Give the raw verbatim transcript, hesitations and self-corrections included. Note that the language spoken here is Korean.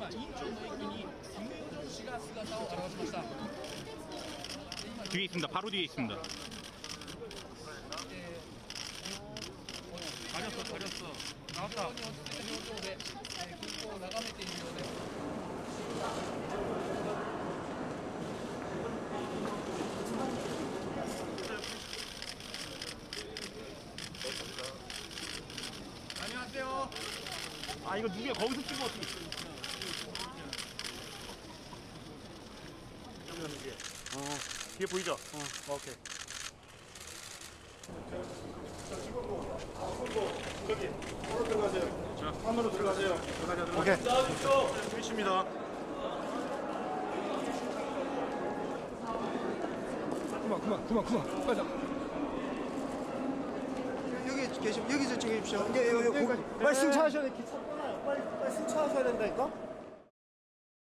今、インチョンの駅にキム・ヨジョン氏が姿を現しました。 뒤에 있습니다. 바로 뒤에 있습니다. 가렸어, 가렸어. 나왔다. 안녕하세요. 아 이거 누구야? 거기서 찍어 어떻게? 어 뒤에 보이죠? 어 오케이. 자 찍었고, 찍었고 저기 안으로 들어가세요. 자 안으로 들어가세요. 들어가자 들어가자. 오케이. 나와주십시오. 스위치입니다. 그만 그만 그만 그만 가자. 여기 계시 여기서 찍으십시오. 예, 여기, 여기, 여기, 빨리 승차하셔야 돼. 빨리 빨리 승차하셔야 된다니까.